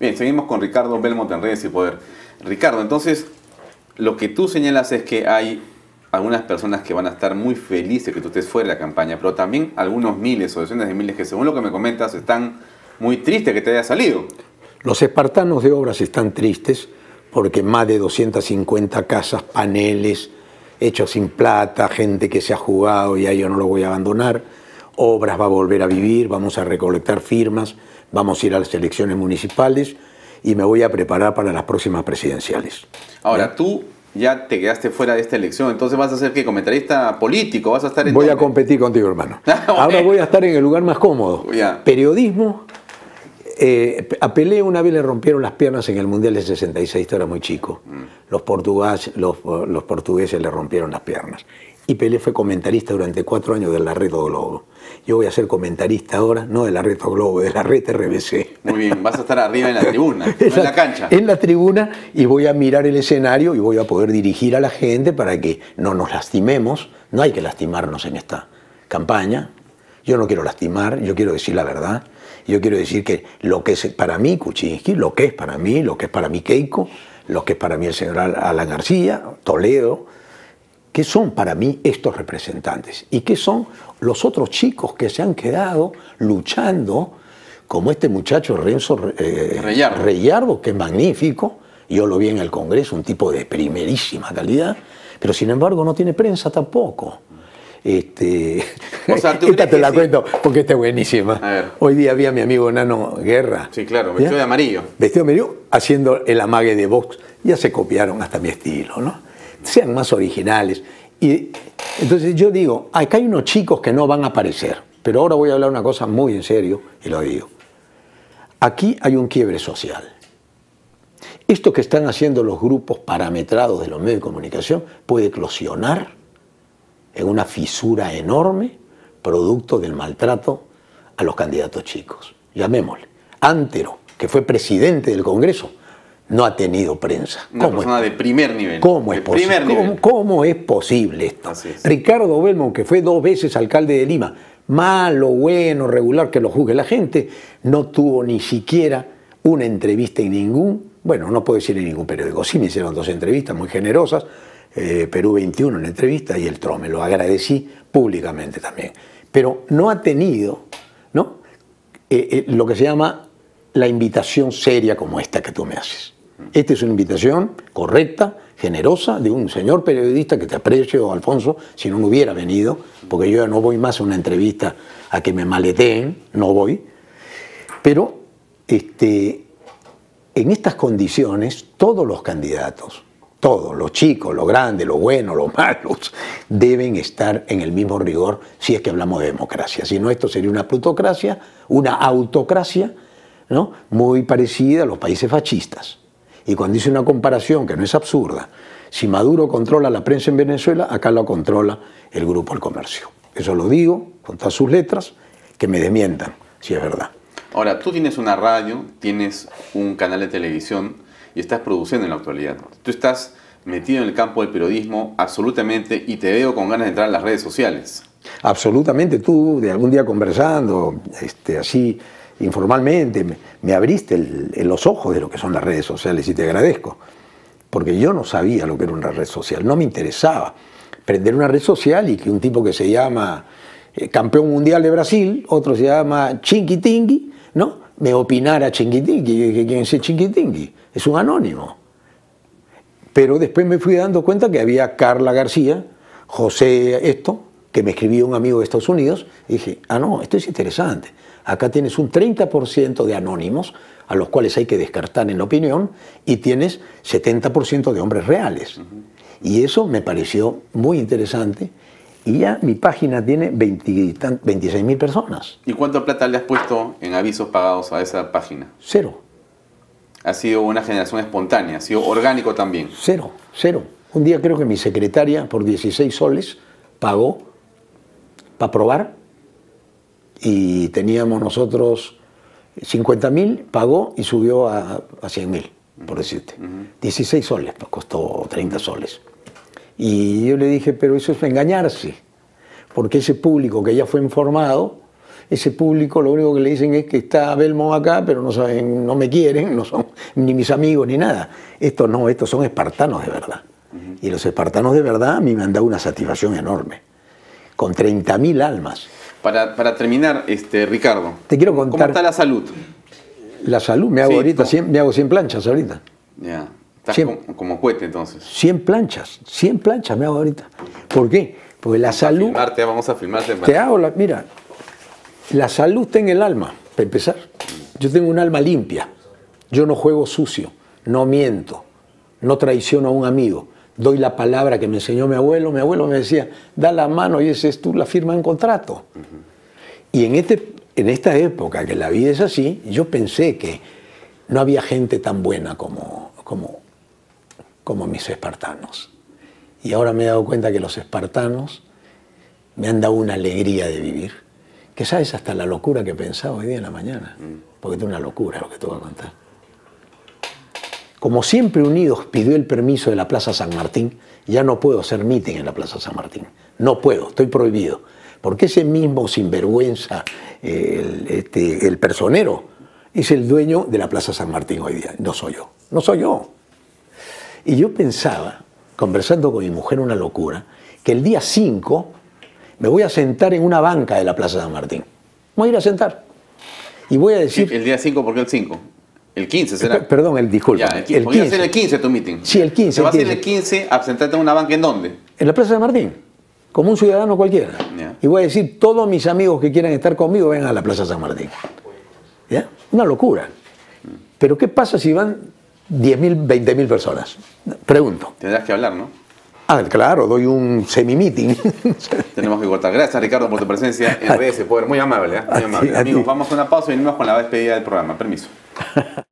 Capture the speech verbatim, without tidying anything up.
Bien, seguimos con Ricardo Belmont en Redes y Poder. Ricardo, entonces, lo que tú señalas es que hay algunas personas que van a estar muy felices que tú estés fuera de la campaña, pero también algunos miles o decenas de miles que, según lo que me comentas, están muy tristes que te haya salido. Los espartanos de Obras están tristes porque más de doscientas cincuenta casas, paneles, hechos sin plata, gente que se ha jugado y a yo no lo voy a abandonar. Obras va a volver a vivir, vamos a recolectar firmas, vamos a ir a las elecciones municipales y me voy a preparar para las próximas presidenciales. Ahora, ¿Eh? tú ya te quedaste fuera de esta elección, entonces vas a ser ¿qué? Comentarista político, vas a estar en... Voy ¿dónde? a competir contigo, hermano. Ahora voy a estar en el lugar más cómodo. Ya. Periodismo. Eh, a Pelé una vez le rompieron las piernas en el Mundial del sesenta y seis, esto era muy chico. Mm. Los, portugués, los, los portugueses le rompieron las piernas. Y Pelé fue comentarista durante cuatro años de la Red Globo. Yo voy a ser comentarista ahora, no de la Red Globo, de la Red R B C. Muy bien, vas a estar arriba en la tribuna, no en la cancha. En la tribuna, y voy a mirar el escenario y voy a poder dirigir a la gente para que no nos lastimemos. No hay que lastimarnos en esta campaña. Yo no quiero lastimar, yo quiero decir la verdad. Yo quiero decir que lo que es para mí Kuczynski, lo que es para mí, lo que es para mí Keiko, lo que es para mí el señor Alan García, Toledo, ¿qué son para mí estos representantes? ¿Y qué son los otros chicos que se han quedado luchando, como este muchacho Renzo eh, Reyardo. Reyardo, que es magnífico? Yo lo vi en el Congreso, un tipo de primerísima calidad, pero sin embargo no tiene prensa tampoco. Este, o sea, ¿tú esta te la sí? cuento porque esta es buenísima. Hoy día vi a mi amigo Nano Guerra. Sí, claro, vestido ¿ya? de amarillo. Vestido de amarillo, haciendo el amague de Vox. Ya se copiaron hasta mi estilo, ¿no? Sean más originales. Y entonces yo digo, acá hay unos chicos que no van a aparecer, pero ahora voy a hablar una cosa muy en serio y lo digo. Aquí hay un quiebre social. Esto que están haciendo los grupos parametrados de los medios de comunicación puede eclosionar en una fisura enorme, producto del maltrato a los candidatos chicos. Llamémosle. Antero, que fue presidente del Congreso, no ha tenido prensa. Una persona es, de primer nivel. ¿Cómo es, primer ¿cómo, nivel. ¿Cómo es posible esto? Es. Ricardo Belmont, que fue dos veces alcalde de Lima, malo, bueno, regular, que lo juzgue la gente, no tuvo ni siquiera una entrevista en ningún, bueno, no puedo decir en ningún periódico, sí me hicieron dos entrevistas muy generosas, eh, Perú veintiuno en entrevista y el Trome, lo agradecí públicamente también. Pero no ha tenido, ¿no? Eh, eh, lo que se llama la invitación seria como esta que tú me haces. Esta es una invitación correcta, generosa, de un señor periodista que te aprecio, Alfonso, si no me hubiera venido, porque yo ya no voy más a una entrevista a que me maleteen, no voy. Pero este, en estas condiciones, todos los candidatos, todos, los chicos, los grandes, los buenos, los malos, deben estar en el mismo rigor si es que hablamos de democracia. Si no, esto sería una plutocracia, una autocracia, ¿no? Muy parecida a los países fascistas. Y cuando hice una comparación que no es absurda, si Maduro controla la prensa en Venezuela, acá lo controla el Grupo El Comercio. Eso lo digo con todas sus letras, que me desmientan si es verdad. Ahora, tú tienes una radio, tienes un canal de televisión y estás produciendo en la actualidad. Tú estás metido en el campo del periodismo absolutamente y te veo con ganas de entrar en las redes sociales. Absolutamente. Tú, de algún día conversando, este, así informalmente, me, me abriste el, el, los ojos de lo que son las redes sociales y te agradezco. Porque yo no sabía lo que era una red social, no me interesaba prender una red social y que un tipo que se llama eh, campeón mundial de Brasil, otro se llama Chinquitingui, ¿no? Me opinara Chinquitingui, que quién es Chinquitingui, es un anónimo. Pero después me fui dando cuenta que había Carla García, José esto, que me escribió un amigo de Estados Unidos, y dije, ah no, esto es interesante. Acá tienes un treinta por ciento de anónimos, a los cuales hay que descartar en la opinión, y tienes setenta por ciento de hombres reales. Uh-huh. Y eso me pareció muy interesante, y ya mi página tiene veintiséis mil personas. ¿Y cuánta plata le has puesto en avisos pagados a esa página? Cero. Ha sido una generación espontánea, ha sido orgánico también. Cero, cero. Un día creo que mi secretaria por dieciséis soles pagó para probar y teníamos nosotros cincuenta mil, pagó y subió a, a cien mil, por decirte. Uh-huh. dieciséis soles, pues costó treinta soles. Y yo le dije, pero eso es engañarse, porque ese público que ya fue informado ese público lo único que le dicen es que está Belmont acá, pero no saben, no me quieren, no son ni mis amigos ni nada. Estos no, estos son espartanos de verdad. Uh-huh. Y los espartanos de verdad a mí me han dado una satisfacción enorme, con treinta mil almas. Para, para terminar, este, Ricardo, te quiero contar, ¿cómo está la salud? La salud, me hago sí, ahorita, cien, me hago cien planchas ahorita. Ya, estás cien, como, como cohete entonces. cien planchas, cien planchas me hago ahorita. ¿Por qué? Porque la vamos salud... A filmarte, vamos a filmarte. Te hago la... Mira, la salud está en el alma, para empezar. Yo tengo un alma limpia. Yo no juego sucio, no miento, no traiciono a un amigo. Doy la palabra que me enseñó mi abuelo. Mi abuelo me decía, da la mano y esa es tú la firma en contrato. Uh-huh. Y en, este, en esta época que la vida es así, yo pensé que no había gente tan buena como, como, como mis espartanos. Y ahora me he dado cuenta que los espartanos me han dado una alegría de vivir. Que sabes hasta la locura que pensaba hoy día en la mañana. Porque es una locura lo que te voy a contar. Como Siempre Unidos pidió el permiso de la Plaza San Martín, ya no puedo hacer meeting en la Plaza San Martín. No puedo, estoy prohibido. Porque ese mismo sinvergüenza, el, este, el personero, es el dueño de la Plaza San Martín hoy día. No soy yo, no soy yo. Y yo pensaba, conversando con mi mujer, una locura, que el día cinco me voy a sentar en una banca de la Plaza San Martín. Me voy a ir a sentar. Y voy a decir... Sí, el día cinco, ¿por qué el cinco? El quince será. Perdón, el disculpa. Ya, el quince. Podría ser el quince tu meeting. Sí, el quince. ¿Te vas a ir el quince a sentarte en una banca en dónde? En la Plaza San Martín. Como un ciudadano cualquiera. Yeah. Y voy a decir, todos mis amigos que quieran estar conmigo, vengan a la Plaza San Martín. ¿Ya? Una locura. Pero ¿qué pasa si van diez mil, veinte mil personas? Pregunto. Tendrás que hablar, ¿no? Ah, claro, doy un semi-meeting. Tenemos que cortar. Gracias, Ricardo, por tu presencia en R S Poder. Muy amable, ¿eh? Muy amable. Amigos, vamos a una pausa y venimos con la despedida del programa. Permiso.